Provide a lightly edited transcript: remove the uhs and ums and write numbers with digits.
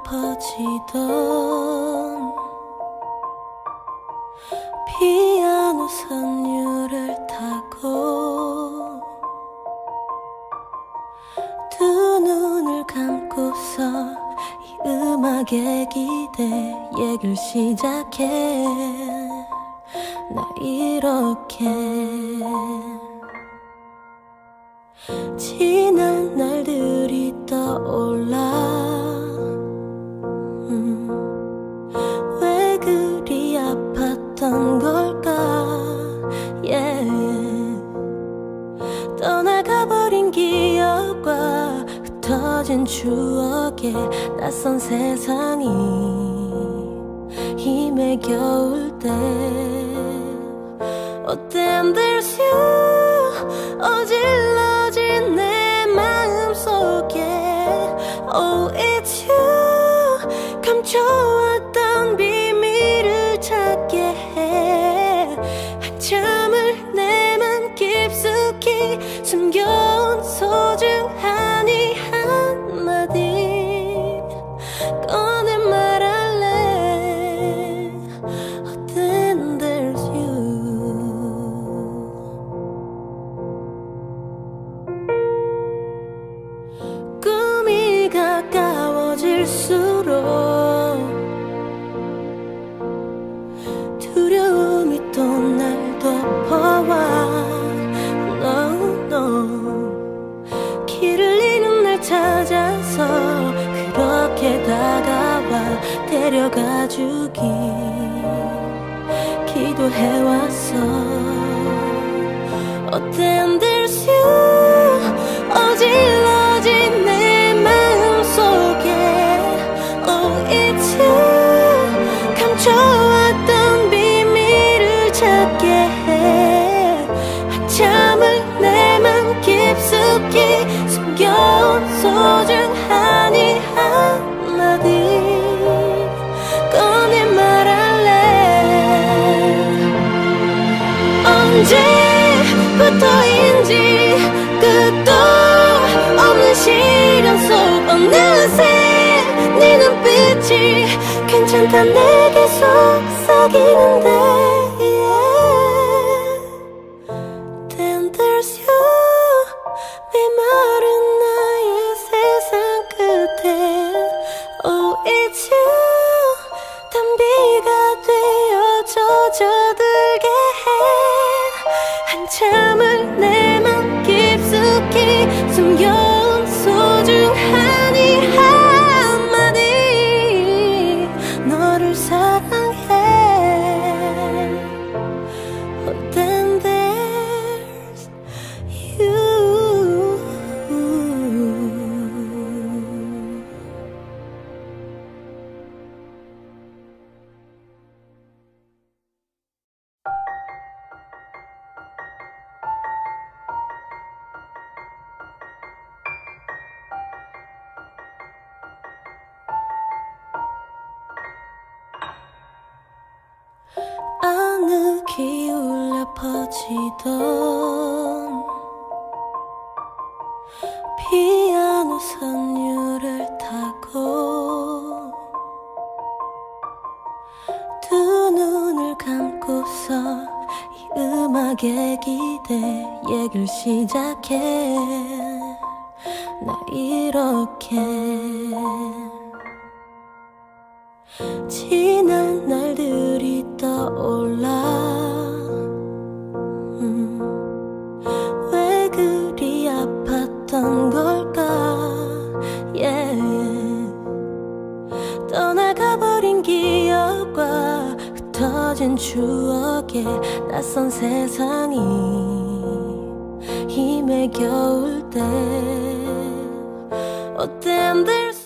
퍼지던 피아노 선율을 타고 두 눈을 감고서 이 음악에 기대 얘기를 시작해. 나 이렇게 지난 날들이 떠올라. 왜 그리 아팠던 걸까. yeah. 떠나가버린 기억과 흩어진 추억에 낯선 세상이 힘에 겨울 때 Oh damn there's you 어질러진 내 마음속에 Oh it's you 감춰왔던 비밀을 찾게 해. 한참을 내 맘 깊숙이 숨겨온 소중한 이 한마디 꺼내 말할래. Oh then there's you. 꿈이 가까워질수록 두려움이 또 날 덮어와. No, no. 길을 잃은 날 찾아서 그렇게 다가와 데려가주기 기도해왔어. Oh then there's you 어질러진 내 마음속에 Oh it's you 감춰왔던 비밀을 찾게 해. 한참을 내 맘 깊숙이 숨겨온 소중한 이 한마디 꺼내 말할래. 언제부터인지 끝도 없는 시련 속 어느새 네 눈빛이 괜찮다 내게 속삭이는데 yeah. Then there's you 메마른 나의 세상 끝에 Oh it's you 단비가 되어 젖어들게 해. 한참을 내 맘 깊숙이 숨겨온 소중한 이 한마디 너를 사랑해. Oh then there's you. 아늑히 울려 퍼지던 피아노 선율을 타고 두 눈을 감고서 이 음악에 기대 얘기를 시작해. 나 이렇게 지난 날들이 떠올라. 왜 그리 아팠던 걸까. yeah. 떠나가버린 기억과 흩어진 추억에 낯선 세상이 힘에 겨울 때 Oh damn there's